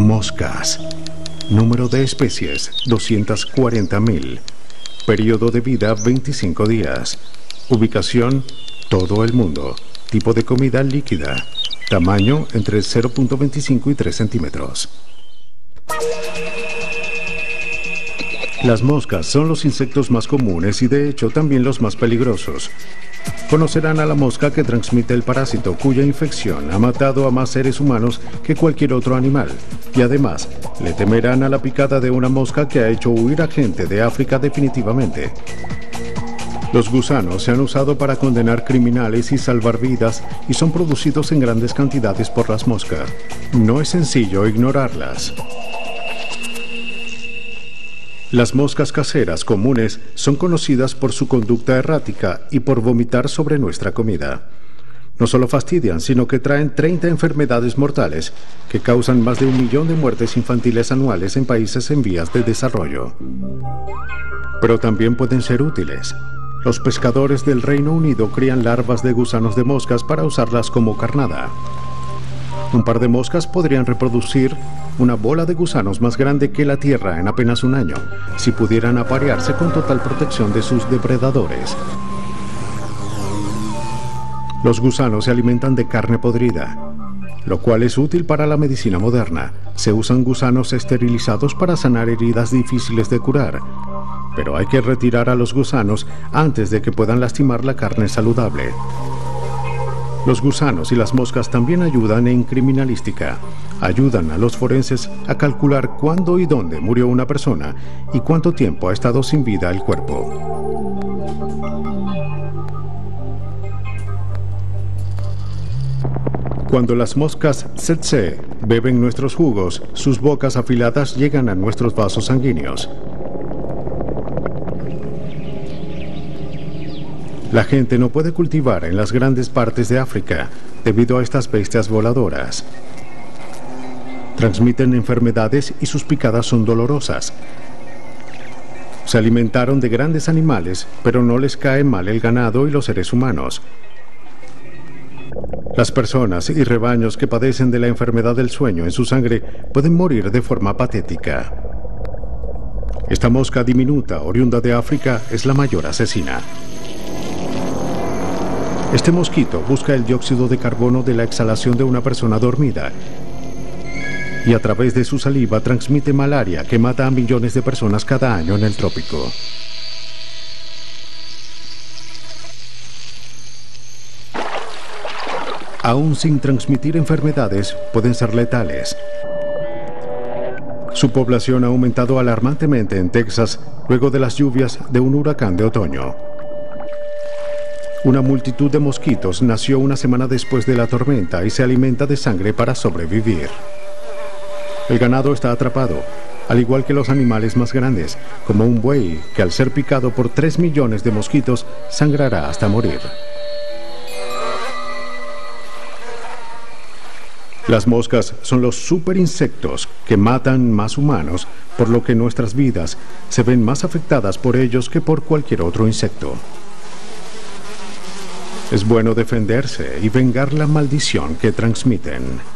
Moscas. Número de especies, 240.000. Periodo de vida, 25 días. Ubicación, todo el mundo. Tipo de comida líquida. Tamaño, entre 0.25 y 3 centímetros. Las moscas son los insectos más comunes y de hecho también los más peligrosos. Conocerán a la mosca que transmite el parásito cuya infección ha matado a más seres humanos que cualquier otro animal. Y además, le temerán a la picada de una mosca que ha hecho huir a gente de África definitivamente. Los gusanos se han usado para condenar criminales y salvar vidas y son producidos en grandes cantidades por las moscas. No es sencillo ignorarlas. Las moscas caseras comunes son conocidas por su conducta errática y por vomitar sobre nuestra comida. No solo fastidian, sino que traen 30 enfermedades mortales que causan más de 1 millón de muertes infantiles anuales en países en vías de desarrollo. Pero también pueden ser útiles. Los pescadores del Reino Unido crían larvas de gusanos de moscas para usarlas como carnada. Un par de moscas podrían reproducir una bola de gusanos más grande que la Tierra en apenas un año, si pudieran aparearse con total protección de sus depredadores. Los gusanos se alimentan de carne podrida, lo cual es útil para la medicina moderna. Se usan gusanos esterilizados para sanar heridas difíciles de curar, pero hay que retirar a los gusanos antes de que puedan lastimar la carne saludable. Los gusanos y las moscas también ayudan en criminalística. Ayudan a los forenses a calcular cuándo y dónde murió una persona y cuánto tiempo ha estado sin vida el cuerpo. Cuando las moscas tsetse beben nuestros jugos, sus bocas afiladas llegan a nuestros vasos sanguíneos. La gente no puede cultivar en las grandes partes de África debido a estas bestias voladoras. Transmiten enfermedades y sus picadas son dolorosas. Se alimentaron de grandes animales, pero no les cae mal el ganado y los seres humanos. Las personas y rebaños que padecen de la enfermedad del sueño en su sangre pueden morir de forma patética. Esta mosca diminuta, oriunda de África, es la mayor asesina. Este mosquito busca el dióxido de carbono de la exhalación de una persona dormida y a través de su saliva transmite malaria que mata a millones de personas cada año en el trópico. Aún sin transmitir enfermedades, pueden ser letales. Su población ha aumentado alarmantemente en Texas luego de las lluvias de un huracán de otoño. Una multitud de mosquitos nació una semana después de la tormenta y se alimenta de sangre para sobrevivir. El ganado está atrapado, al igual que los animales más grandes, como un buey que al ser picado por 3 millones de mosquitos sangrará hasta morir. Las moscas son los superinsectos que matan más humanos, por lo que nuestras vidas se ven más afectadas por ellos que por cualquier otro insecto. Es bueno defenderse y vengar la maldición que transmiten.